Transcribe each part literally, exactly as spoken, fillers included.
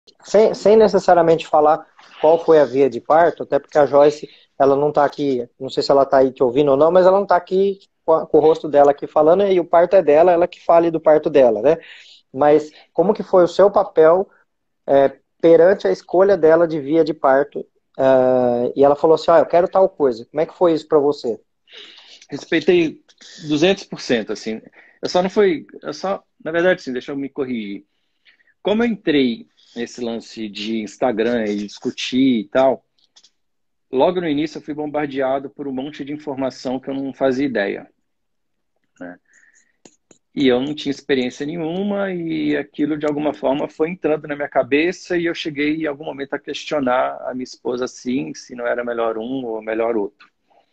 sem, sem necessariamente falar qual foi a via de parto, até porque a Joyce, ela não está aqui, não sei se ela está aí te ouvindo ou não, mas ela não está aqui com, a, com o rosto dela aqui falando, e o parto é dela, ela que fale do parto dela, né? Mas como que foi o seu papel é, perante a escolha dela de via de parto? Uh, e ela falou assim, ah, eu quero tal coisa. Como é que foi isso para você? Respeitei duzentos por cento, assim. Eu só não fui... Eu só, na verdade, sim, deixa eu me corrigir. Como eu entrei nesse lance de Instagram e discutir e tal, logo no início eu fui bombardeado por um monte de informação que eu não fazia ideia, né? E eu não tinha experiência nenhuma e aquilo de alguma forma foi entrando na minha cabeça e eu cheguei em algum momento a questionar a minha esposa assim, se não era melhor um ou melhor outro.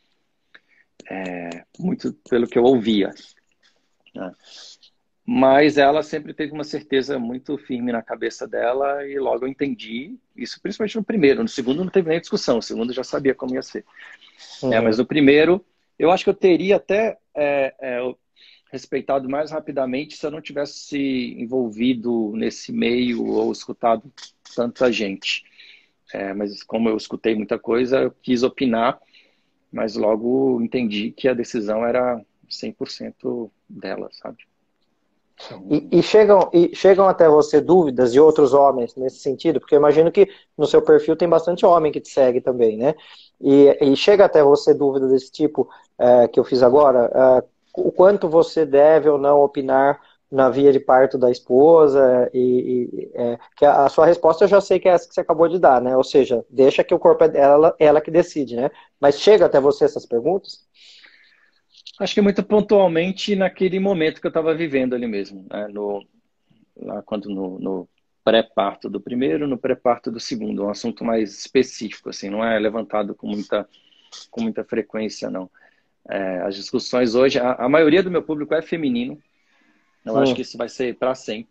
É, muito pelo que eu ouvia, né? Mas ela sempre teve uma certeza muito firme na cabeça dela e logo eu entendi isso, principalmente no primeiro. No segundo não teve nem discussão, no segundo eu já sabia como ia ser. É, mas Uhum. no primeiro eu acho que eu teria até é, é, respeitado mais rapidamente se eu não tivesse envolvido nesse meio ou escutado tanta gente. É, mas como eu escutei muita coisa, eu quis opinar, mas logo entendi que a decisão era cem por cento dela, sabe? E, Então, e, chegam, e chegam até você dúvidas de outros homens nesse sentido? Porque eu imagino que no seu perfil tem bastante homem que te segue também, né? E, e chega até você dúvida desse tipo é, que eu fiz agora? É, o quanto você deve ou não opinar na via de parto da esposa? E, e é, que a, a sua resposta eu já sei que é essa que você acabou de dar, né? Ou seja, deixa que o corpo é dela, ela que decide, né? Mas chega até você essas perguntas? acho que muito pontualmente naquele momento que eu estava vivendo ali mesmo, né? No, lá quando no, no pré-parto do primeiro, no pré-parto do segundo, um assunto mais específico, assim, não é levantado com muita, com muita frequência, não. É, as discussões hoje, a, a maioria do meu público é feminino, eu acho que Hum, isso vai ser para sempre.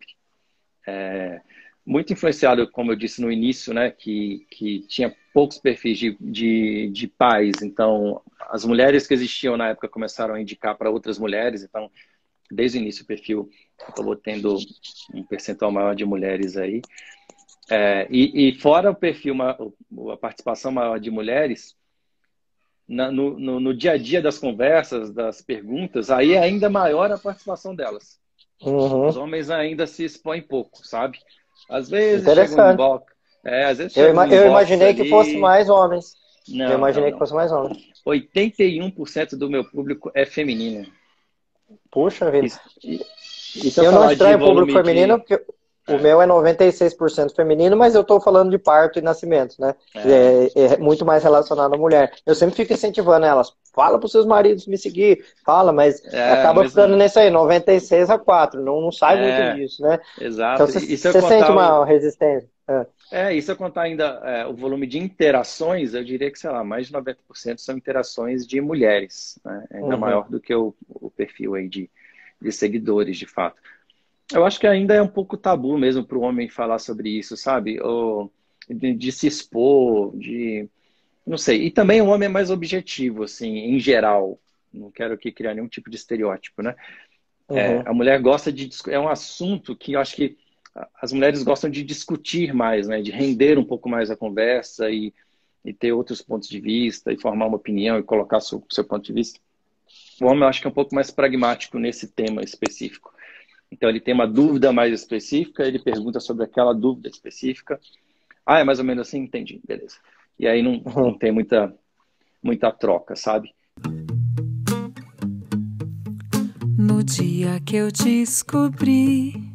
Muito influenciado, como eu disse no início, né, que, que tinha poucos perfis de, de, de pais, então as mulheres que existiam na época começaram a indicar para outras mulheres, então desde o início o perfil acabou tendo um percentual maior de mulheres aí. É, e, e fora o perfil, a participação maior de mulheres, na, no, no, no dia a dia das conversas, das perguntas, aí é ainda maior a participação delas. Os uhum. homens ainda se expõem pouco, sabe? Às vezes chega um Interessante. inbox, é, às vezes Eu, chega um ima- eu inbox imaginei que fosse ali. mais homens. Eu Não, não, imaginei que não. fosse mais homens. oitenta e um por cento do meu público é feminino. Puxa vida. E, e se eu Eu não falar de estranho o público volume feminino, de. porque o É, meu é noventa e seis por cento feminino, mas eu estou falando de parto e nascimento, né? é, É, é muito mais relacionado à mulher. Eu sempre fico incentivando elas. Fala para os seus maridos me seguir. Fala, mas é, acaba ficando mesmo, nesse aí, noventa e seis a quatro. Não, não sai muito é, disso, né? Então exato. E, e se eu você sente contar uma o, resistência. É. é, e se eu contar ainda é, o volume de interações, eu diria que, sei lá, mais de noventa por cento são interações de mulheres, né? Ainda Uhum. maior do que o, o perfil aí de, de seguidores, de fato. Eu acho que ainda é um pouco tabu mesmo para o homem falar sobre isso, sabe? Ou de, de se expor, de... Não sei. E também o homem é mais objetivo, assim, em geral. Não quero aqui criar nenhum tipo de estereótipo, né? É, Uhum. a mulher gosta de... É um assunto que eu acho que as mulheres gostam de discutir mais, né? De render um pouco mais a conversa e, e ter outros pontos de vista e formar uma opinião e colocar seu, seu ponto de vista. O homem eu acho que é um pouco mais pragmático nesse tema específico. Então ele tem uma dúvida mais específica, ele pergunta sobre aquela dúvida específica. Ah, é mais ou menos assim? Entendi, beleza. E aí não, não Uhum. tem muita, muita troca, sabe? No dia que eu descobri